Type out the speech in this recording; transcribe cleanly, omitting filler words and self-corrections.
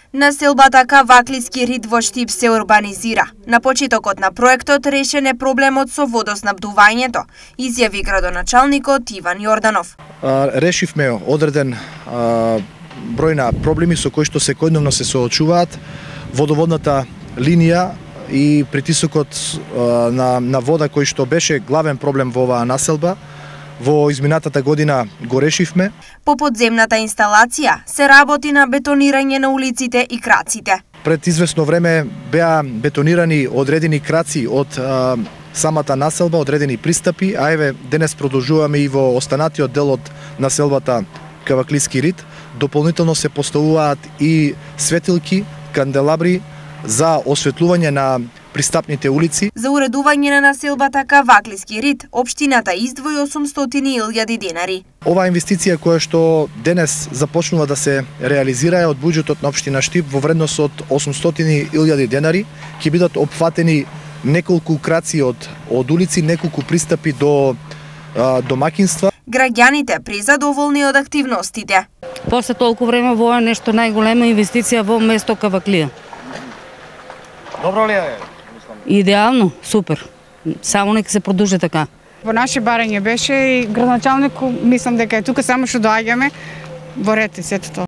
Населбата Каваклиски рид во Штип се урбанизира. На почетокот на проектот решен е проблемот со водоснабдувањето, изјави градоначалникот Иван Јорданов. Решивме одреден број на проблеми со кои што секојдневно се соочуваат. Водоводната линија и притисокот на вода кој што беше главен проблем во оваа населба. Во изминатата година го решивме. По подземната инсталација се работи на бетонирање на улиците и краците. Пред известно време беа бетонирани одредени краци од самата населба, одредени пристапи, а еве денес продолжуваме и во останатиот дел од населбата Каваклиски рид. Дополнително се поставуваат и светилки, канделабри за осветлување на пристапните улици. За уредување на населбата Каваклиски рид, општината издвои 800.000 денари. Оваа инвестиција која што денес започнува да се реализира е од буџетот на општина Штип во вредност од 800.000 денари. Ќе бидат опфатени неколку краци од улици, неколку пристапи до домакинства. Граѓаните презадоволни од активностите. После толку време во е нешто најголема инвестиција во место Каваклија. Добро ли е? Идеално, супер. Само нека се продолжи така. Во наше барање беше и градоначалник, мислам дека е тука, само што доаѓаме, борете сето тоа.